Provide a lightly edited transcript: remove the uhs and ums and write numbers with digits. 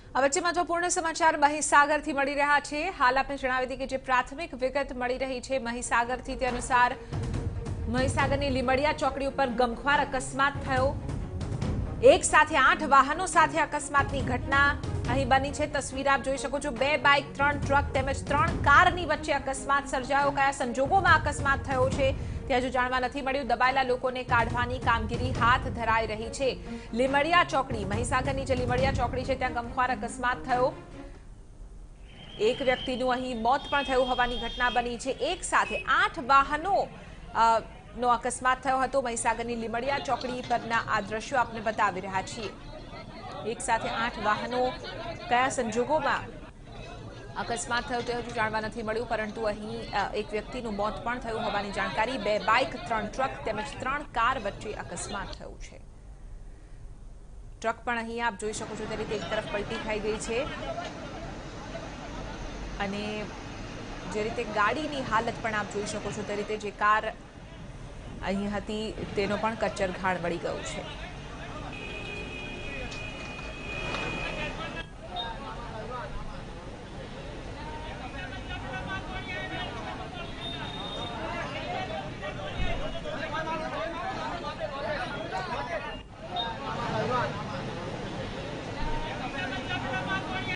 વચ્ચે મહત્વપૂર્ણ સમાચાર મહીસાગરથી મળી રહ્યા છે। હાલ આપણે જણાવી દઈએ કે જે પ્રાથમિક વિગત મળી રહી છે મહીસાગરથી તે અનુસાર મહીસાગરની લીમડિયા ચોકડી ઉપર ગમખ્વાર અકસ્માત થયો। એક સાથે 8 વાહનો સાથે અકસ્માતની ઘટના અહીં બની છે। તસવીર આપ જોઈ શકો છો। 2 બાઇક 3 ટ્રક તેમજ 3 કારની વચ્ચે અકસ્માત સર્જાયો। કયા સંજોગોમાં અકસ્માત થયો છે તે હજુ જાણવા નથી મળ્યું। દબાયેલા લોકોને કાઢવાની કામગીરી હાથ ધરાઈ રહી છે। લીમડિયા ચોકડી મહીસાગરની જે લીમડિયા ચોકડી છે ત્યાં ગમખ્વાર અકસ્માત થયો। એક વ્યક્તિનું અહીં મોત પણ થયું હોવાની ઘટના બની છે। એક સાથે 8 વાહનો નો અકસ્માત થયો હતો। મહીસાગરની લીમડિયા ચોકડી પરના આ દ્રશ્યો આપને બતાવી રહ્યા છીએ। એક સાથે 8 વાહનો કયા સંજોગોમાં અકસ્માત થયો તે હજુ જાણવા નથી મળ્યું, પરંતુ અહીં એક વ્યક્તિનું મોત પણ થયું હોવાની જાણકારી। 2 બાઇક 3 ટ્રક તેમજ 3 કાર વચ્ચે અકસ્માત થયું છે। ટ્રક પણ અહીં આપ જોઈ શકો છો તે રીતે એક તરફ પલટી ખાઈ ગઈ છે અને જે રીતે ગાડીની હાલત પણ આપ જોઈ શકો છો તે રીતે જે કાર અહીં હતી તેનો પણ કચ્ચર ઘાણ વળી ગયું છે।